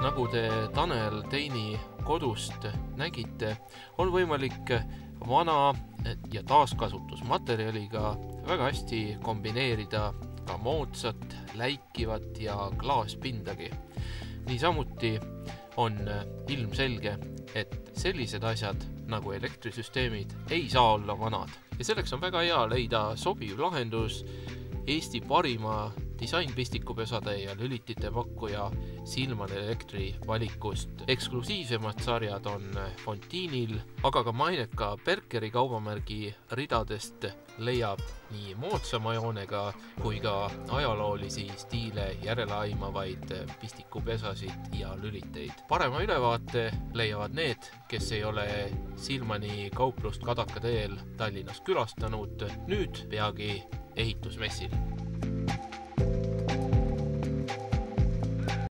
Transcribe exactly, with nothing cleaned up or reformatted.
Nagu te Tanel Teini kodust nägite, on võimalik vana ja taaskasutusmaterjaliga väga hästi kombineerida ka moodsat, läikivat ja klaaspindagi. Niisamuti on ilmselge, et sellised asjad nagu elektrisüsteemid ei saa olla vanad. Ja selleks on väga hea leida sobiv lahendus Eesti parima disainpistikupesade ja lülitite pakkuja Silman Elektri valikust. Eksklusiivsemad sarjad on Fontiinil, aga ka maineka Berkeri kaubamärgi ridadest leiab nii moodsama joonega kui ka ajaloolisi stiile järeleaimavaid pistikupesasid ja lüliteid. Parema ülevaate leiavad need, kes ei ole Silmani kauplust Kadaka teel Tallinnas külastanud, nüüd peagi ehitusmessil.